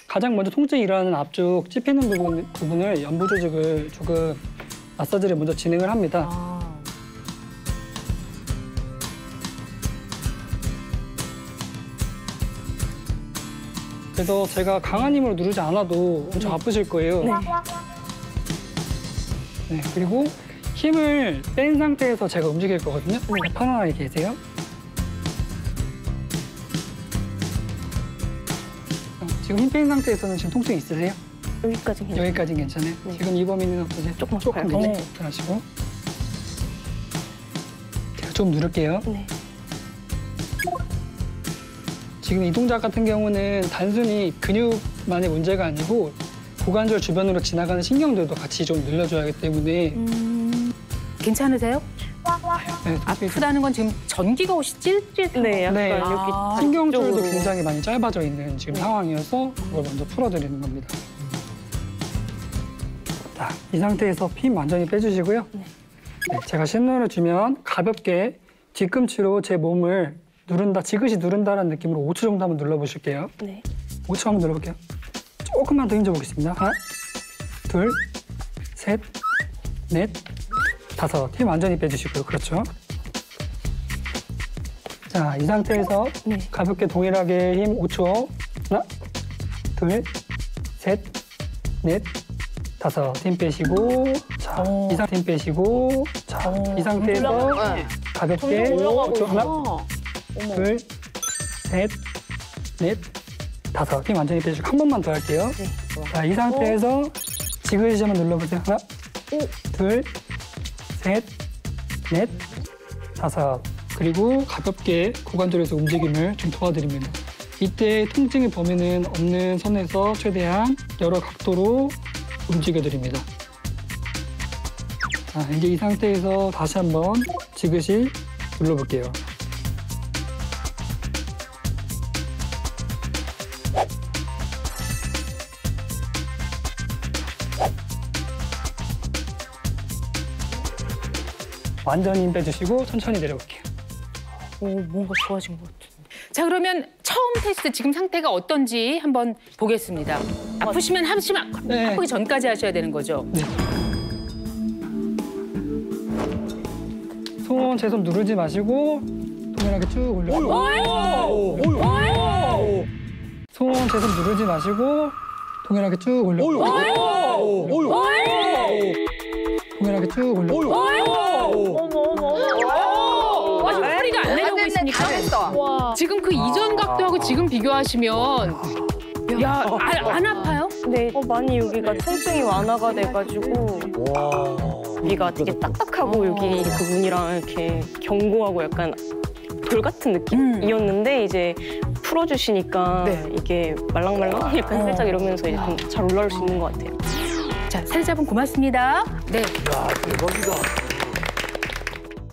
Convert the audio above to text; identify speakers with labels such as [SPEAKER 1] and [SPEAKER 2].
[SPEAKER 1] 가장 먼저 통증이 일어나는 앞쪽 찝히는 부분을 연부 조직을 조금 마사지를 먼저 진행을 합니다. 그래서 제가 강한 힘으로 누르지 않아도 엄청 아프실 거예요. 네, 그리고 힘을 뺀 상태에서 제가 움직일 거거든요. 편안하게 계세요. 지금 힘 뺀 상태에서는 지금 통증 있으세요?
[SPEAKER 2] 여기까지 괜찮아요.
[SPEAKER 1] 여기까지는 괜찮아요?
[SPEAKER 2] 네.
[SPEAKER 1] 지금 이 범위는 어떠세요?
[SPEAKER 2] 조금
[SPEAKER 1] 괜찮아요. 하시고 제가 좀 누를게요.
[SPEAKER 2] 네.
[SPEAKER 1] 지금 이 동작 같은 경우는 단순히 근육만의 문제가 아니고 고관절 주변으로 지나가는 신경들도 같이 좀 늘려줘야 하기 때문에
[SPEAKER 3] 괜찮으세요?
[SPEAKER 1] 네,
[SPEAKER 3] 아프다는 건 지금 전기가 혹시 찔찔?
[SPEAKER 2] 네, 약간
[SPEAKER 1] 네.
[SPEAKER 2] 여기
[SPEAKER 1] 신경줄도
[SPEAKER 2] 뒤쪽으로.
[SPEAKER 1] 굉장히 많이 짧아져 있는 지금 상황이어서 그걸 먼저 풀어드리는 겁니다. 자, 이 상태에서 힘 완전히 빼주시고요. 네, 제가 신호를 주면 가볍게 뒤꿈치로 제 몸을 누른다, 지그시 누른다라는 느낌으로 5초 정도 한번 눌러보실게요.
[SPEAKER 2] 네.
[SPEAKER 1] 5초 한번 눌러볼게요. 조금만 더 힘줘보겠습니다. 하나, 둘, 셋, 넷, 다섯. 힘 완전히 빼주시고요. 그렇죠. 자, 이 상태에서 가볍게 동일하게 힘 5초. 하나, 둘, 셋, 넷, 다섯. 힘 빼시고. 자, 이 상태 힘 빼시고. 자, 이 상태에서 가볍게 5초. 하나, 둘, 셋, 넷, 다섯. 힘 완전히 빼주시고 한 번만 더 할게요. 자, 이 상태에서 지그시 한번 눌러보세요. 하나, 둘, 셋, 넷, 다섯. 그리고 가볍게 고관절에서 움직임을 좀 도와드립니다. 이때 통증의 범위는 없는 선에서 최대한 여러 각도로 움직여드립니다. 자, 이제 이 상태에서 다시 한번 지그시 눌러볼게요. 완전히 힘 빼주시고 천천히 내려볼게요.
[SPEAKER 3] 오, 뭔가 좋아진 것 같은데. 자, 그러면 처음 테스트 지금 상태가 어떤지 한번 보겠습니다. 아프시면 하시면
[SPEAKER 1] 네.
[SPEAKER 3] 아프기 전까지 하셔야 되는 거죠?
[SPEAKER 1] 네. 손, 제 손 누르지 마시고 동일하게 쭉 올려요. 손, 제 손 누르지 마시고 동일하게 쭉 올려요. 동일하게 쭉 올려요.
[SPEAKER 3] 지금 허리가 안 내려오고 있으니까. 지금 그 이전 각도하고 지금 비교하시면 야, 안 아파요?
[SPEAKER 2] 네, 많이 여기가 통증이 완화가 돼가지고 여기가 되게 딱딱하고 여기 부분이랑 이렇게 견고하고 약간 돌 같은 느낌이었는데 이제 풀어주시니까 이게 말랑말랑 약간 살짝 이러면서 이제 좀 잘 올라올 수 있는 것 같아요.
[SPEAKER 3] 자, 사례자분 고맙습니다. 네.
[SPEAKER 4] 야, 대박이다.